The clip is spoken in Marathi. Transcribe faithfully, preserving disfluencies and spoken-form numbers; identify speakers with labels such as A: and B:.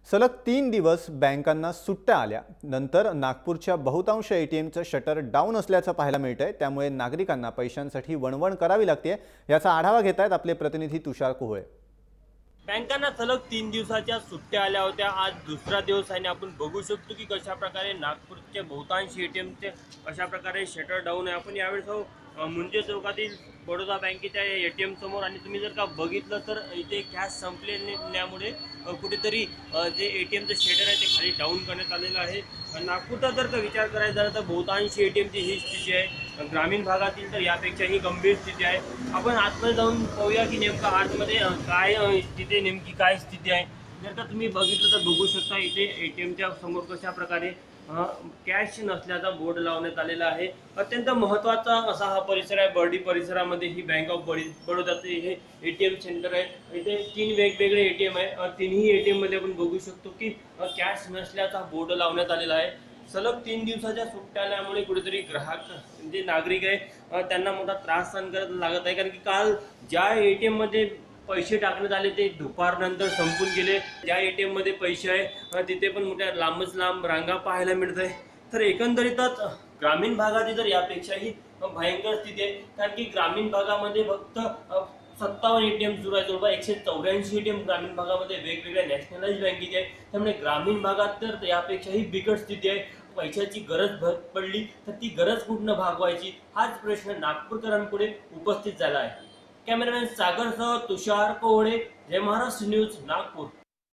A: सलग तीन दिवस बँकांना सुट्ट्या आल्या नंतर नागपूरच्या बहुतांश एटीएमचं शटर डाऊन असल्याचं पाहायला मिळतंय। त्यामुळे नागरिकांना पैशांसाठी वणवण करावी लागते। याचा आढावा घेत आहेत आपले प्रतिनिधी तुषार कोहळे।
B: बँकांना सलग तीन दिवसाच्या सुट्ट्या आल्या होत्या। आज दुसरा दिवस आहे आणि आपण बघू शकतो की कशा प्रकारे नागपूरचे बहुतांश एटीएमचे अशा प्रकारे शटर डाऊन आहे। आपण यावेळेस मुंजे चौकातील बडोदा बँकेच्या एटीएम समोर आणि तुम्ही जर का बघितलं तर इथे कॅश संपल्यामुळे कुठेतरी जे एटीएमचं शटर आहे ते खाली डाऊन करण्यात आलेलं आहे। नागपूरचा जर का विचार करायचा झाला तर बहुतांश एटीएमची ही स्थिती आहे। ग्रामीण भागातील तर यापेक्षाही गंभीर स्थिती आहे। आपण आतमध्ये जाऊन पाहूया की नेमका आतमध्ये काय तिथे नेमकी काय स्थिती आहे। जर का तुम्ही बघितलं तर बघू शकता इथे एटीएमच्या समोर कशा प्रकारे कॅश नसल्याचा बोर्ड लावण्यात आलेला आहे। अत्यंत महत्त्वाचा असा हा परिसर आहे। बर्डी परिसरामध्ये ही बँक ऑफ बडोदाचे हे एटीएम सेंटर आहे। इथे तीन वेगवेगळे एटीएम आहे। तिन्ही एटीएम मध्ये आपण बघू शकतो की कॅश नसल्याचा बोर्ड लावण्यात आलेला आहे। सलग तीन दिवसाच्या सुट्ट्या आल्यामुळे कुठेतरी ग्राहक जे नागरिक आहे त्यांना मोठा त्रास सहन करायला लागत आहे। कारण की काल ज्या एटीएम मध्ये पैसे टाकण्यात आले ते दुपारनंतर संपून गेले। ज्या एटीएम मध्ये पैसे आहे तिथे पण मोठ्या लांबच लांब रांगा पाहायला मिळत आहे। तर एकंदरीतच ग्रामीण भागात तर यापेक्षाही भयंकर स्थिती आहे। कारण की ग्रामीण भागामध्ये फक्त सत्तावन्न एटीएम सुरू आहे। जवळपास एकशे चौऱ्याऐंशी एटीएम ग्रामीण भागामध्ये वेगवेगळ्या नॅशनलाइज बँकेचे आहे। त्यामुळे ग्रामीण भागात तर यापेक्षाही बिकट स्थिती आहे। पैशाची गरज भर पडली तर ती गरज कुठनं भागवायची हाच प्रश्न नागपूरकरांपुढे उपस्थित झाला आहे। कॅमेरामॅन सागरसह तुषार कोहळे, जय महाराष्ट्र न्यूज, नागपूर।